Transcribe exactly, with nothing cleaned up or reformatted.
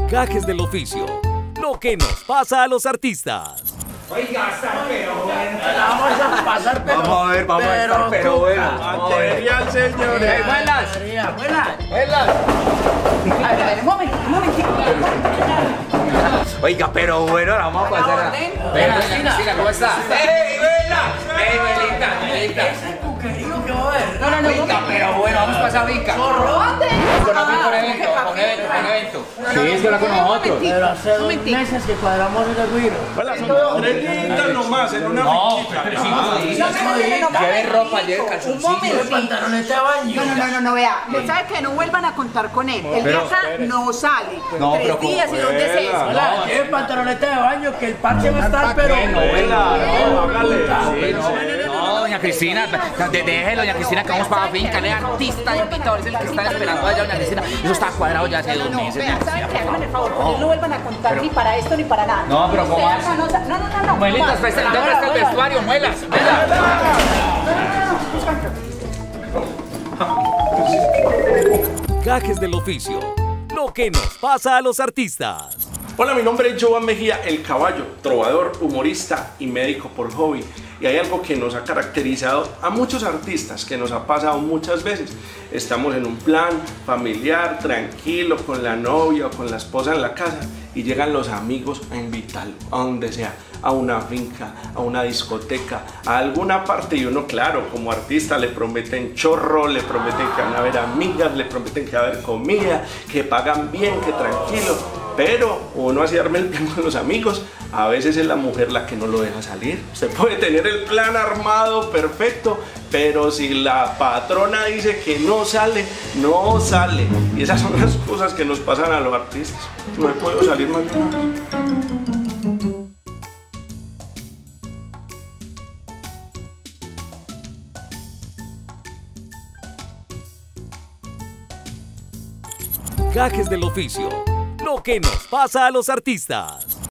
Gajes del oficio. Lo que nos pasa a los artistas. Oiga, está pero bueno. La vamos a pasar, pero. Vamos a ver, vamos a estar pero bueno. Material, señores. ¡Ey, buenas! Buenas. ¡Buenas! A ver, un momento, un momentito. Oiga, pero bueno, ahora vamos a pasar a... Venga, Cristina, ¿cómo estás? ¡Ey, Vela! ¡Ey, Velita, Velita! Ese cuquerío que va a ver. No, no, no, Vinca, pero bueno, vamos a pasar Vinca. ¿Dónde? Con evento, con evento, con evento, con evento. Sí, es que habla con nosotros. Pero hace dos meses que cuadramos el giro. Hola, son tres días nomás en una finquita. Pero cinco días. Lleve ropa, lleve Un calzoncillos. momento, pantaloneta de baño. No, no, no, no, no, vea. Usted sabe que no vuelvan a contar con él. Él de Pero- acá no sale. No, Tres pero días y dos veces. Hola, lleve pantaloneta de baño que el parche va a estar, pero. Vela, no, hágale. No, doña Cristina, de- déjelo, doña Cristina, que vamos para la finca, le artista invitado, es el que están esperando allá, doña Cristina. Eso está cuadrado ya hace dos No, meses. vea, ¿sabe qué? Háganme el favor, con él no vuelvan a contar ni para esto ni para nada. No, pero ¿cómo Usted así? acá no sa- No, no, no, no. Muelitas, no, presta no, no, presta el no, no, vestuario, muelas. Gajes del oficio. Lo que nos pasa a los artistas. Hola, mi nombre es Joan Mejía, el Caballo, trovador, humorista y médico por hobby. Y hay algo que nos ha caracterizado a muchos artistas, que nos ha pasado muchas veces. Estamos en un plan familiar, tranquilo, con la novia o con la esposa en la casa, y llegan los amigos a invitarlo, a donde sea, a una finca, a una discoteca, a alguna parte, y uno, claro, como artista le prometen chorro, le prometen que van a haber amigas, le prometen que va a haber comida, que pagan bien, que tranquilo, pero uno así arma el plan con los amigos, a veces es la mujer la que no lo deja salir. Usted puede tener el plan armado perfecto, pero si la patrona dice que no sale, no sale, y esas son las cosas que nos pasan a los artistas. No he podido salir más de una vez. Gajes del oficio. Lo que nos pasa a los artistas.